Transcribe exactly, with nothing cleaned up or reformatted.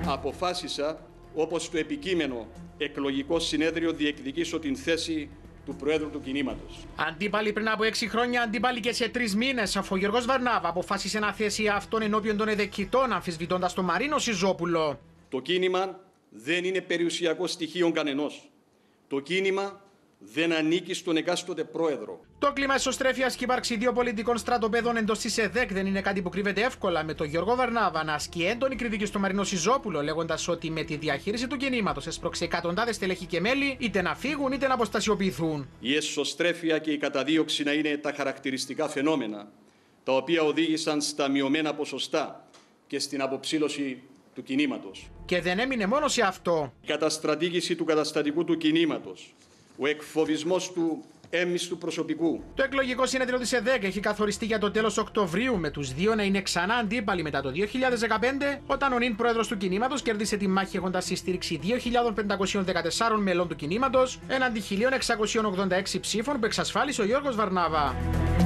αποφάσισα, όπως το επικείμενο εκλογικό συνέδριο, διεκδικήσω την θέση του Προέδρου του κινήματος. Αντίπαλοι πριν από έξι χρόνια, αντίπαλοι και σε τρεις μήνες, αφού ο Γιώργος Βαρνάβα αποφάσισε να θέσει αυτόν ενώπιον των εδεκητών, αμφισβητώντας τον Μαρίνο Σιζόπουλο. Το κίνημα δεν είναι περιουσιακό στοιχείο κανενός. Το κίνημα δεν ανήκει στον εκάστοτε πρόεδρο. Το κλίμα εσωστρέφειας και ύπαρξη δύο πολιτικών στρατοπέδων εντός της ΕΔΕΚ δεν είναι κάτι που κρύβεται εύκολα, με τον Γιώργο Βαρνάβα να ασκεί έντονη κριτική στο Μαρίνο Σιζόπουλο, λέγοντας ότι με τη διαχείριση του κινήματος έσπρωξε εκατοντάδες στελέχη και μέλη είτε να φύγουν είτε να αποστασιοποιηθούν. Η εσωστρέφεια και η καταδίωξη να είναι τα χαρακτηριστικά φαινόμενα, τα οποία οδήγησαν στα μειωμένα ποσοστά και στην αποψήλωση του κινήματος. Και δεν έμεινε μόνο σε αυτό. Η καταστρατήγηση του καταστατικού του κινήματος, ο εκφοβισμός του έμμιστου προσωπικού. Το εκλογικό συνέδριο της ΕΔΕΚ έχει καθοριστεί για το τέλος Οκτωβρίου, με τους δύο να είναι ξανά αντίπαλοι μετά το δύο χιλιάδες δεκαπέντε, όταν ο νυν πρόεδρος του κινήματος κέρδισε τη μάχη έχοντας συστήριξη δύο χιλιάδες πεντακόσιων δεκατεσσάρων μελών του κινήματος έναντι χίλια εξακόσιων ογδόντα έξι ψήφων που εξασφάλισε ο Γιώργος Βαρνάβα.